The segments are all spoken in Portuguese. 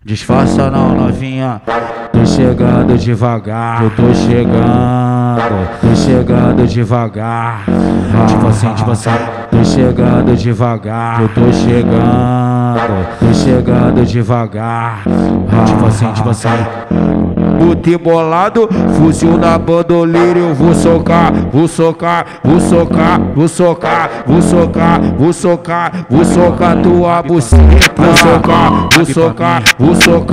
Disfarça não, novinha. Tô chegando devagar. Eu tô chegando devagar. Tipo assim, tô chegando devagar. Eu tô chegando devagar. Tipo assim. Botei bolado, fuzil na bandoleira, eu vou socar tua buceta. Vou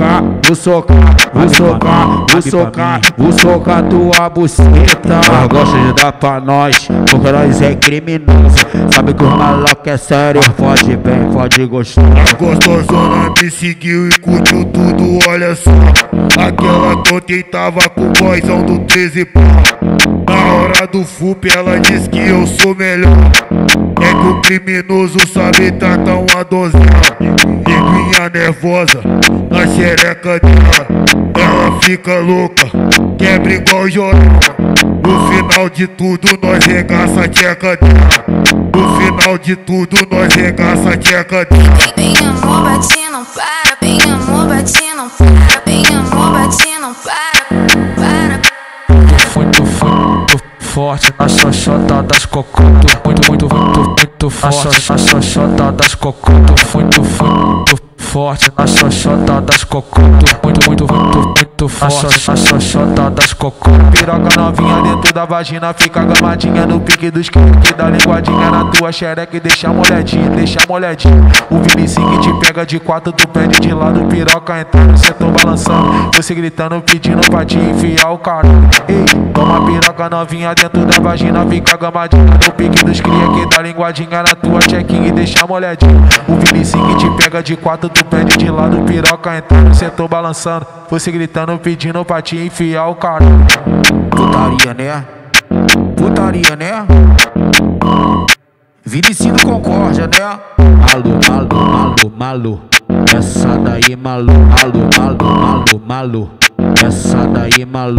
socar tua buceta. Ela gosta de dar pra nós, porque nós é criminoso. Sabe que os malocos é sério, fode bem, fode gostoso. A gostosona me seguiu e curtiu tudo, olha só. Aquela que tava com o boyzão do 13 pau. Na hora do FUP ela diz que eu sou melhor. É que o criminoso sabe tratar uma donzela. Neguinha nervosa na xereca dela. Ela fica louca, quebra igual jornal. No final de tudo nós regaça a tcheca dela. No final de tudo nós regaça a tcheca dela. Bem amor, bate, não para. Bem amor, bate, não para. Bem amor, bate, não para. Muito forte na xoxota das cocoto. Muito forte na xoxota das cocoto. Muito forte na xoxota das cocoto. Muito forte na xoxota das cocoto. Piroca novinha dentro da vagina, fica gamadinha no pique dos que dá linguadinha na tua xereca e deixa molhadinha. O Vinicinho te pega de quatro, tu pede de lado, piroca entrando, cê tô balançando. Você gritando, pedindo pra te enfiar o caralho. Ei, toma piroca novinha dentro da vagina, fica gamadinha no pique dos cria que dá linguadinha na tua chequinha e deixa molhadinha. O Vinicinho te pega de quatro, tu pede de lado, piroca entrando, cê tô balançando. Você gritando, pedindo pra te enfiar o caralho. Putaria, né? Vinicinho Concórdia, né? Malu. Essa daí, malu. Essa daí, malu.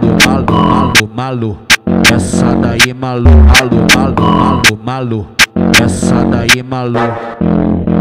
Essa daí, malu. Essa daí, malu.